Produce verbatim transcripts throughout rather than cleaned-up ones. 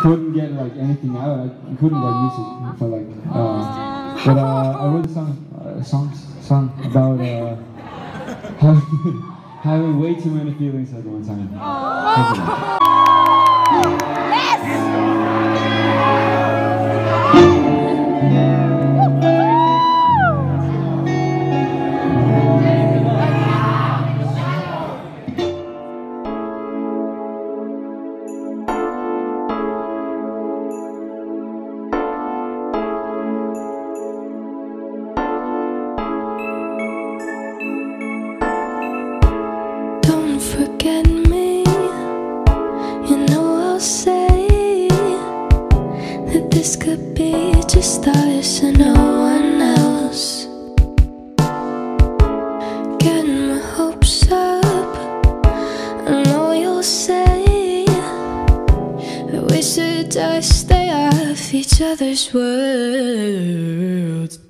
couldn't get like anything out. I couldn't write music for like. Uh, but uh, I wrote a song, uh, songs, song about uh, having, having way too many feelings at one time. Forget me, you know I'll say that this could be just us and no one else. Getting my hopes up, I know you'll say that we should just stay off each other's worlds.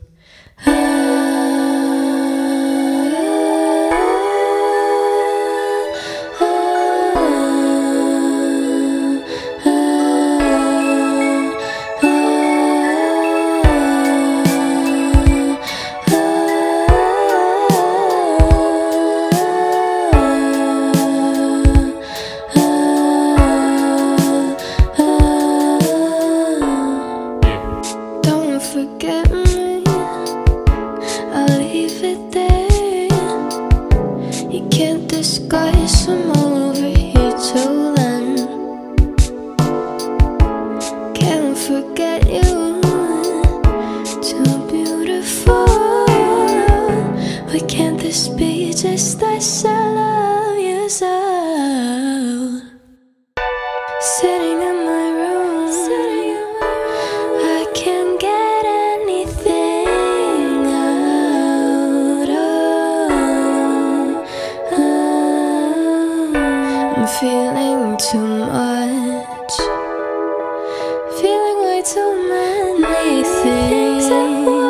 Forget me, I'll leave it there. You can't disguise I'm over here till then. Can't forget you, too beautiful. Why can't this be just as I love you so? Sitting in my room, I can't get I'm feeling too much, feeling way too many things.